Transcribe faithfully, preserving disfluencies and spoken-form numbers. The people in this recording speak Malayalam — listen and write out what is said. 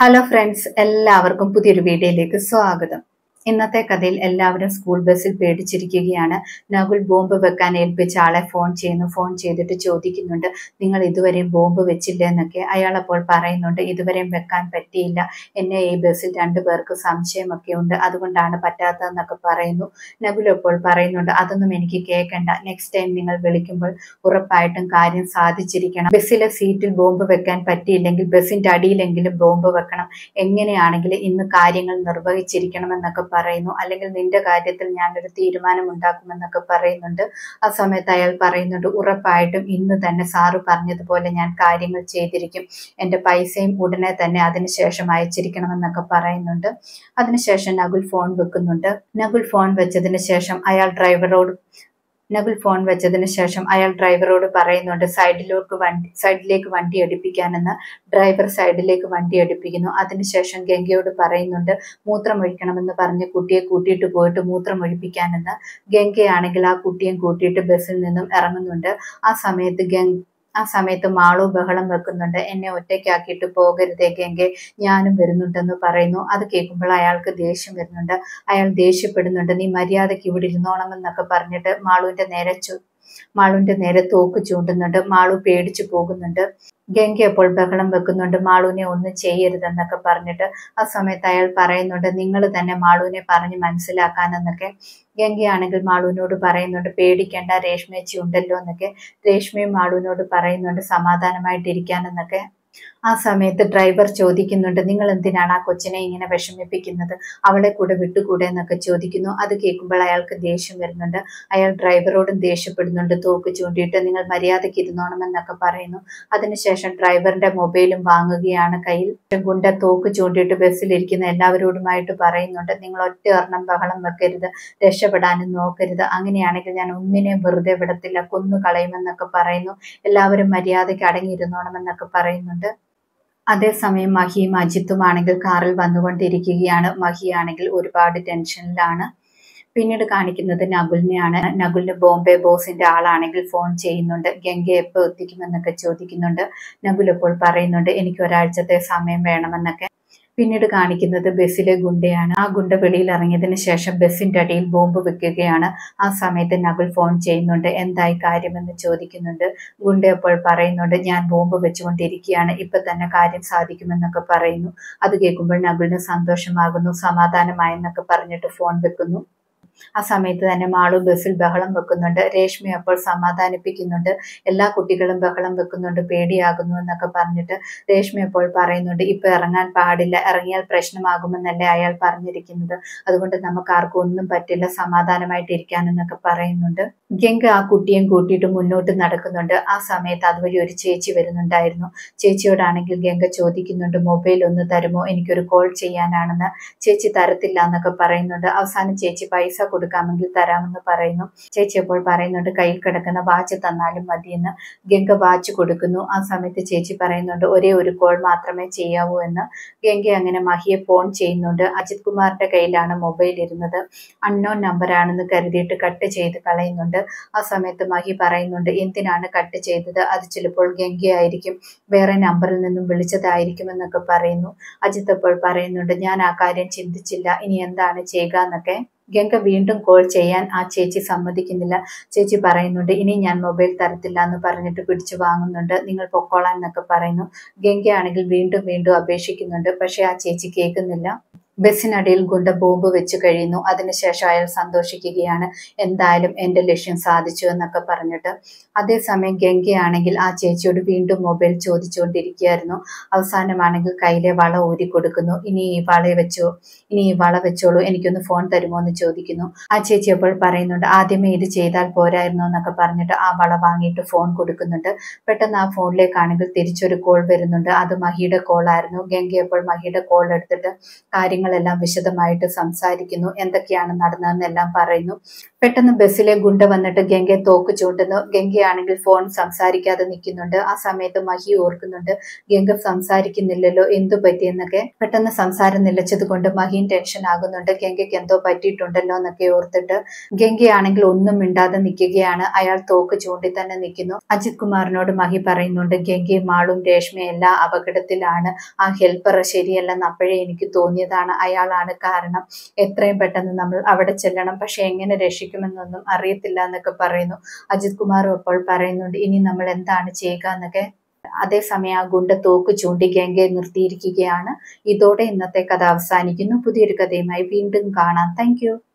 ഹലോ ഫ്രണ്ട്സ്, എല്ലാവർക്കും പുതിയൊരു വീഡിയോയിലേക്ക് സ്വാഗതം. ഇന്നത്തെ കഥയിൽ എല്ലാവരും സ്കൂൾ ബസ്സിൽ പേടിച്ചിരിക്കുകയാണ്. നകുൽ ബോംബ് വെക്കാൻ ഏൽപ്പിച്ച ആളെ ഫോൺ ചെയ്യുന്നു. ഫോൺ ചെയ്തിട്ട് ചോദിക്കുന്നുണ്ട്, നിങ്ങൾ ഇതുവരെയും ബോംബ് വെച്ചില്ലേ എന്നൊക്കെ. അയാൾ അപ്പോൾ പറയുന്നുണ്ട്, ഇതുവരെയും വെക്കാൻ പറ്റിയില്ല, എന്നെ ഈ ബസ്സിൽ രണ്ടു പേർക്ക് സംശയമൊക്കെ ഉണ്ട്, അതുകൊണ്ടാണ് പറ്റാത്തതെന്നൊക്കെ പറയുന്നു. നകുൽ അപ്പോൾ പറയുന്നുണ്ട്, അതൊന്നും എനിക്ക് കേൾക്കണ്ട, നെക്സ്റ്റ് ടൈം നിങ്ങൾ വിളിക്കുമ്പോൾ ഉറപ്പായിട്ടും കാര്യം സാധിച്ചിരിക്കണം. ബസ്സിലെ സീറ്റിൽ ബോംബ് വെക്കാൻ പറ്റിയില്ലെങ്കിൽ ബസ്സിന്റെ അടിയിലെങ്കിലും ബോംബ് വെക്കണം. എങ്ങനെയാണെങ്കിലും ഇന്ന് കാര്യങ്ങൾ നിർവഹിച്ചിരിക്കണമെന്നൊക്കെ പറയുന്നു. അല്ലെങ്കിൽ നിന്റെ കാര്യത്തിൽ ഞാനൊരു തീരുമാനം ഉണ്ടാക്കുമെന്നൊക്കെ പറയുന്നുണ്ട്. ആ സമയത്ത് അയാൾ പറയുന്നുണ്ട്, ഉറപ്പായിട്ടും ഇന്ന് തന്നെ സാറ് പറഞ്ഞതുപോലെ ഞാൻ കാര്യങ്ങൾ ചെയ്തിരിക്കും, എന്റെ പൈസയും ഉടനെ തന്നെ അതിനുശേഷം അയച്ചിരിക്കണമെന്നൊക്കെ പറയുന്നുണ്ട്. അതിനുശേഷം നകുൽ ഫോൺ വെക്കുന്നുണ്ട്. നകുൽ ഫോൺ വെച്ചതിന് ശേഷം അയാൾ ഡ്രൈവറോട് നകുൽ ഫോൺ വെച്ചതിന് ശേഷം അയാൾ ഡ്രൈവറോട് പറയുന്നുണ്ട്, സൈഡിലേക്ക് വണ്ടി സൈഡിലേക്ക് വണ്ടി അടുപ്പിക്കാനെന്ന്. ഡ്രൈവർ സൈഡിലേക്ക് വണ്ടി അടുപ്പിക്കുന്നു. അതിനുശേഷം ഗംഗയോട് പറയുന്നുണ്ട്, മൂത്രമൊഴിക്കണമെന്ന് പറഞ്ഞ് കുട്ടിയെ കൂട്ടിയിട്ട് പോയിട്ട് മൂത്രമൊഴിപ്പിക്കാനെന്ന്. ഗംഗയാണെങ്കിൽ ആ കുട്ടിയെ കൂട്ടിയിട്ട് ബസ്സിൽ നിന്നും ഇറങ്ങുന്നുണ്ട്. ആ സമയത്ത് ഗംഗ ആ സമയത്ത് മാളു ബഹളം വെക്കുന്നുണ്ട്, എന്നെ ഒറ്റയ്ക്കാക്കിയിട്ട് പോകരുതേ ഗംഗെ, ഞാനും വരുന്നുണ്ടെന്ന് പറയുന്നു. അത് കേൾക്കുമ്പോൾ അയാൾക്ക് ദേഷ്യം വരുന്നുണ്ട്. അയാൾ ദേഷ്യപ്പെടുന്നുണ്ട്, നീ മര്യാദയ്ക്ക് ഇവിടെ ഇരുന്നോണമെന്നൊക്കെ പറഞ്ഞിട്ട് മാളുവിന്റെ നേരെ ചു മാളുവിന്റെ നേരെ തോക്ക് ചൂണ്ടുന്നുണ്ട്. മാളു പേടിച്ചു പോകുന്നുണ്ട്. ഗംഗ അപ്പോൾ ബഹളം വെക്കുന്നുണ്ട്, മാളുവിനെ ഒന്നും ചെയ്യരുതെന്നൊക്കെ പറഞ്ഞിട്ട്. ആ സമയത്ത് അയാൾ പറയുന്നുണ്ട്, നിങ്ങൾ തന്നെ മാളുവിനെ പറഞ്ഞ് മനസ്സിലാക്കാനെന്നൊക്കെ. ഗംഗയാണെങ്കിൽ മാളുവിനോട് പറയുന്നുണ്ട്, പേടിക്കേണ്ട, രേഷ്മേച്ചി ഉണ്ടല്ലോ എന്നൊക്കെ. രേഷ്മയും മാളുവിനോട് പറയുന്നുണ്ട് സമാധാനമായിട്ടിരിക്കാനെന്നൊക്കെ. ആ സമയത്ത് ഡ്രൈവർ ചോദിക്കുന്നുണ്ട്, നിങ്ങൾ എന്തിനാണ് ആ കൊച്ചിനെ ഇങ്ങനെ വിഷമിപ്പിക്കുന്നത്, അവളെ കൂടെ വിട്ടുകൂടെ എന്നൊക്കെ ചോദിക്കുന്നു. അത് കേൾക്കുമ്പോൾ അയാൾക്ക് ദേഷ്യം വരുന്നുണ്ട്. അയാൾ ഡ്രൈവറോടും ദേഷ്യപ്പെടുന്നുണ്ട്, തോക്ക് ചൂണ്ടിയിട്ട് നിങ്ങൾ മര്യാദയ്ക്ക് ഇരുന്നോണമെന്നൊക്കെ പറയുന്നു. അതിനുശേഷം ഡ്രൈവറിന്റെ മൊബൈലും വാങ്ങുകയാണ് കയ്യിൽ. ഗുണ്ട തോക്ക് ചൂണ്ടിയിട്ട് ബസ്സിലിരിക്കുന്ന എല്ലാവരോടുമായിട്ട് പറയുന്നുണ്ട്, നിങ്ങൾ ഒറ്റ ഒരെണ്ണം ബഹളം വെക്കരുത്, രക്ഷപ്പെടാനും നോക്കരുത്, അങ്ങനെയാണെങ്കിൽ ഞാൻ ഒന്നിനെയും വെറുതെ വിടത്തില്ല, കൊന്നു കളയുമെന്നൊക്കെ പറയുന്നു. എല്ലാവരും മര്യാദയ്ക്ക് അടങ്ങിയിരുന്നോണമെന്നൊക്കെ പറയുന്നുണ്ട്. അതേസമയം മഹിയും അജിത്തും ആണെങ്കിൽ കാറിൽ വന്നുകൊണ്ടിരിക്കുകയാണ്. മഹിയാണെങ്കിൽ ഒരുപാട് ടെൻഷനിലാണ്. പിന്നീട് കാണിക്കുന്നത് നകുലിനെയാണ്. നകുലിന് ബോംബെ ബോസിന്റെ ആളാണെങ്കിൽ ഫോൺ ചെയ്യുന്നുണ്ട്. ഗംഗ എപ്പോൾ എത്തിക്കുമെന്നൊക്കെ ചോദിക്കുന്നുണ്ട്. നകുൽ അപ്പോൾ പറയുന്നുണ്ട്, എനിക്ക് ഒരാഴ്ചത്തെ സമയം വേണമെന്നൊക്കെ. പിന്നീട് കാണിക്കുന്നത് ബസ്സിലെ ഗുണ്ടയാണ്. ആ ഗുണ്ട വെളിയിൽ ഇറങ്ങിയതിന് ശേഷം ബസ്സിന്റെ അടിയിൽ ബോംബ് വെക്കുകയാണ്. ആ സമയത്ത് നകുൽ ഫോൺ ചെയ്യുന്നുണ്ട്, എന്തായി കാര്യമെന്ന് ചോദിക്കുന്നുണ്ട്. ഗുണ്ട അപ്പോൾ പറയുന്നുണ്ട്, ഞാൻ ബോംബ് വെച്ചുകൊണ്ടിരിക്കുകയാണ്, ഇപ്പൊ തന്നെ കാര്യം സാധിക്കുമെന്നൊക്കെ പറയുന്നു. അത് കേൾക്കുമ്പോൾ നകുലിന് സന്തോഷമാകുന്നു. സമാധാനമായെന്നൊക്കെ പറഞ്ഞിട്ട് ഫോൺ വെക്കുന്നു. ആ സമയത്ത് തന്നെ മാളു ബസ്സിൽ ബഹളം വെക്കുന്നുണ്ട്. രേഷ്മ അപ്പോൾ സമാധാനിപ്പിക്കുന്നുണ്ട്, എല്ലാ കുട്ടികളും ബഹളം വെക്കുന്നുണ്ട്, പേടിയാകുന്നു എന്നൊക്കെ പറഞ്ഞിട്ട്. രേഷ്മ അപ്പോൾ പറയുന്നുണ്ട്, ഇപ്പൊ ഇറങ്ങാൻ പാടില്ല, ഇറങ്ങിയാൽ പ്രശ്നമാകുമെന്നല്ലേ അയാൾ പറഞ്ഞിരിക്കുന്നത്, അതുകൊണ്ട് നമുക്ക് ആർക്കും ഒന്നും പറ്റില്ല, സമാധാനമായിട്ടിരിക്കാനെന്നൊക്കെ പറയുന്നുണ്ട്. ഗംഗ ആ കുട്ടിയും കൂട്ടിയിട്ട് മുന്നോട്ട് നടക്കുന്നുണ്ട്. ആ സമയത്ത് അതുവഴി ഒരു ചേച്ചി വരുന്നുണ്ടായിരുന്നു. ചേച്ചിയോടാണെങ്കിൽ ഗംഗ ചോദിക്കുന്നുണ്ട്, മൊബൈൽ ഒന്ന് തരുമോ, എനിക്കൊരു കോൾ ചെയ്യാനാണെന്ന്. ചേച്ചി തരത്തില്ല എന്നൊക്കെ പറയുന്നുണ്ട്. അവസാനം ചേച്ചി പൈസ കൊടുക്കാമെങ്കിൽ തരാമെന്ന് പറയുന്നു. ചേച്ചി അപ്പോൾ പറയുന്നുണ്ട്, കയ്യിൽ കിടക്കുന്ന വാച്ച് തന്നാലും മതിയെന്ന്. ഗംഗ വാച്ച് കൊടുക്കുന്നു. ആ സമയത്ത് ചേച്ചി പറയുന്നുണ്ട്, ഒരേ ഒരു കോൾ മാത്രമേ ചെയ്യാവൂ എന്ന്. ഗംഗ അങ്ങനെ മഹിയെ ഫോൺ ചെയ്യുന്നുണ്ട്. അജിത് കുമാറിന്റെ കയ്യിലാണ് മൊബൈൽ ഇരുന്നത്. അൺനോൺ നമ്പറാണെന്ന് കരുതിയിട്ട് കട്ട് ചെയ്ത് കളയുന്നുണ്ട്. ആ സമയത്ത് മഹി പറയുന്നുണ്ട്, എന്തിനാണ് കട്ട് ചെയ്തത്, അത് ചിലപ്പോൾ ഗംഗയായിരിക്കും, വേറെ നമ്പറിൽ നിന്നും വിളിച്ചതായിരിക്കും എന്നൊക്കെ പറയുന്നു. അജിത്ത് അപ്പോൾ പറയുന്നുണ്ട്, ഞാൻ ആ കാര്യം ചിന്തിച്ചില്ല, ഇനി എന്താണ് ചെയ്യുക എന്നൊക്കെ. ഗംഗ വീണ്ടും കോൾ ചെയ്യാൻ ആ ചേച്ചി സമ്മതിക്കുന്നില്ല. ചേച്ചി പറയുന്നുണ്ട്, ഇനി ഞാൻ മൊബൈൽ തരത്തില്ല എന്ന് പറഞ്ഞിട്ട് പിടിച്ചു വാങ്ങുന്നുണ്ട്, നിങ്ങൾ പൊക്കോളാൻ എന്നൊക്കെ പറയുന്നു. ഗംഗയാണെങ്കിൽ വീണ്ടും വീണ്ടും അപേക്ഷിക്കുന്നുണ്ട്. പക്ഷെ ആ ചേച്ചി കേൾക്കുന്നില്ല. ബസ്സിനടിയിൽ ഗുണ്ട ബോംബ് വെച്ച് കഴിയുന്നു. അതിനുശേഷം അയാൾ സന്തോഷിക്കുകയാണ്, എന്തായാലും എന്റെ ലക്ഷ്യം സാധിച്ചു എന്നൊക്കെ പറഞ്ഞിട്ട്. അതേസമയം ഗംഗയാണെങ്കിൽ ആ ചേച്ചിയോട് വീണ്ടും മൊബൈൽ ചോദിച്ചുകൊണ്ടിരിക്കുകയായിരുന്നു. അവസാനമാണെങ്കിൽ കയ്യിലെ വള ഊരി കൊടുക്കുന്നു. ഇനി ഈ വള വെച്ചോ ഇനി ഈ വള വെച്ചോളൂ, എനിക്കൊന്ന് ഫോൺ തരുമോ എന്ന് ചോദിക്കുന്നു. ആ ചേച്ചി അപ്പോൾ പറയുന്നുണ്ട്, ആദ്യമേ ഇത് ചെയ്താൽ പോരായിരുന്നു എന്നൊക്കെ പറഞ്ഞിട്ട് ആ വള വാങ്ങിയിട്ട് ഫോൺ കൊടുക്കുന്നുണ്ട്. പെട്ടെന്ന് ആ ഫോണിലേക്കാണെങ്കിൽ തിരിച്ചൊരു കോൾ വരുന്നുണ്ട്. അത് മഹിയുടെ കോൾ ആയിരുന്നു. ഗംഗ അപ്പോൾ മഹിയുടെ കോൾ എടുത്തിട്ട് കാര്യങ്ങൾ കാര്യങ്ങളെല്ലാം വിശദമായിട്ട് സംസാരിക്കുന്നു. എന്തൊക്കെയാണ് നടന്നതെന്നെല്ലാം പറയുന്നു. പെട്ടെന്ന് ബസ്സിലെ ഗുണ്ട വന്നിട്ട് ഗംഗയെ തോക്ക് ചൂണ്ടുന്നു. ഗംഗയാണെങ്കിൽ ഫോൺ സംസാരിക്കാതെ നിൽക്കുന്നുണ്ട്. ആ സമയത്ത് മഹി ഓർക്കുന്നുണ്ട്, ഗംഗ സംസാരിക്കുന്നില്ലല്ലോ, എന്തു പറ്റിയെന്നൊക്കെ. പെട്ടെന്ന് സംസാരം നിലച്ചത് കൊണ്ട് മഹിയും ടെൻഷൻ ആകുന്നുണ്ട്. ഗംഗയ്ക്ക് എന്തോ പറ്റിയിട്ടുണ്ടല്ലോ എന്നൊക്കെ ഓർത്തിട്ട് ഗംഗയാണെങ്കിൽ ഒന്നും മിണ്ടാതെ നിൽക്കുകയാണ്. അയാൾ തോക്ക് ചൂണ്ടി തന്നെ നിൽക്കുന്നു. അജിത് കുമാറിനോട് മഹി പറയുന്നുണ്ട്, ഗംഗയും മാളും രേഷ്മയും എല്ലാം അപകടത്തിലാണ്. ആ ഹെൽപ്പർ ശരിയല്ലെന്ന് അപ്പോഴേ എനിക്ക് തോന്നിയതാണ്. അയാളാണ് കാരണം. എത്രയും പെട്ടെന്ന് നമ്മൾ അവിടെ ചെല്ലണം. പക്ഷെ എങ്ങനെ രക്ഷിക്കുമെന്നൊന്നും അറിയത്തില്ല എന്നൊക്കെ പറയുന്നു. അജിത് കുമാറും അപ്പോൾ പറയുന്നുണ്ട്, ഇനി നമ്മൾ എന്താണ് ചെയ്യുക എന്നൊക്കെ. അതേസമയം ആ ഗുണ്ട തോക്ക് ചൂണ്ടി ഗംഗയെ നിർത്തിയിരിക്കുകയാണ്. ഇതോടെ ഇന്നത്തെ കഥ അവസാനിക്കുന്നു. പുതിയൊരു കഥയുമായി വീണ്ടും കാണാം. Thank U.